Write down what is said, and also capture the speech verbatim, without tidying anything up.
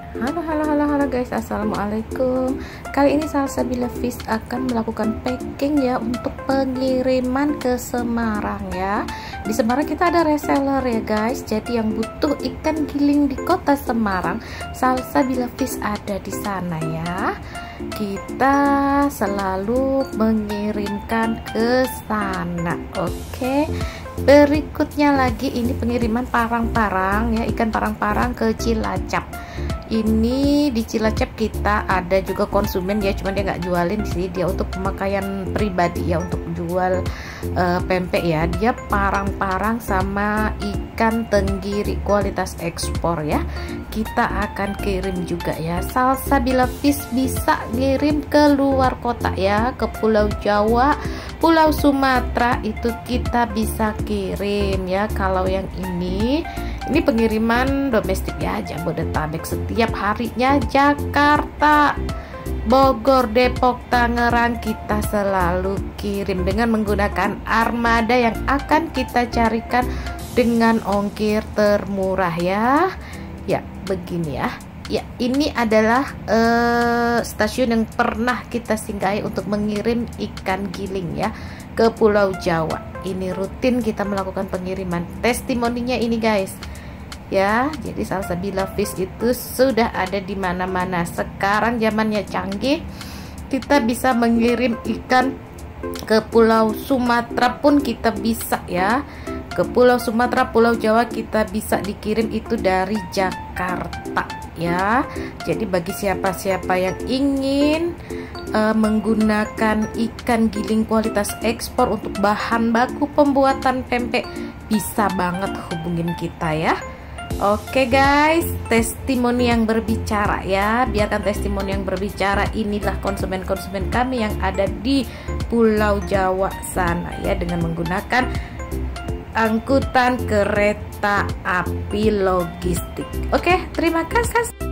Halo halo halo halo guys, assalamualaikum. Kali ini Salsabila Fish akan melakukan packing ya untuk pengiriman ke Semarang ya. Di Semarang kita ada reseller ya guys. Jadi yang butuh ikan giling di kota Semarang, Salsabila Fish ada di sana ya. Kita selalu mengirimkan ke sana. Oke. Berikutnya lagi ini pengiriman parang-parang ya, ikan parang-parang ke Cilacap. Ini di Cilacap kita ada juga konsumen ya, cuman dia nggak jualin sih, dia untuk pemakaian pribadi ya, untuk jual uh, pempek ya. Dia parang-parang sama ikan tenggiri kualitas ekspor ya. Kita akan kirim juga ya. Salsabila Fish bisa ngirim ke luar kota ya, ke Pulau Jawa, Pulau Sumatera itu kita bisa kirim ya. Kalau yang ini ini pengiriman domestik ya, Jabodetabek setiap harinya, Jakarta, Bogor, Depok, Tangerang kita selalu kirim dengan menggunakan armada yang akan kita carikan dengan ongkir termurah ya. Ya begini ya. Ya, ini adalah uh, stasiun yang pernah kita singgahi untuk mengirim ikan giling ya ke Pulau Jawa. Ini rutin kita melakukan pengiriman. Testimoninya ini guys. Ya, jadi Salsabila Fish itu sudah ada di mana-mana. Sekarang zamannya canggih. Kita bisa mengirim ikan ke Pulau Sumatera pun kita bisa ya. Ke Pulau Sumatera, Pulau Jawa kita bisa dikirim itu dari Jakarta ya. Jadi bagi siapa-siapa yang ingin uh, menggunakan ikan giling kualitas ekspor untuk bahan baku pembuatan pempek, bisa banget hubungin kita ya. Oke guys, testimoni yang berbicara ya. Biarkan testimoni yang berbicara. Inilah konsumen-konsumen kami yang ada di Pulau Jawa sana ya, dengan menggunakan angkutan kereta api logistik. Oke, terima kasih.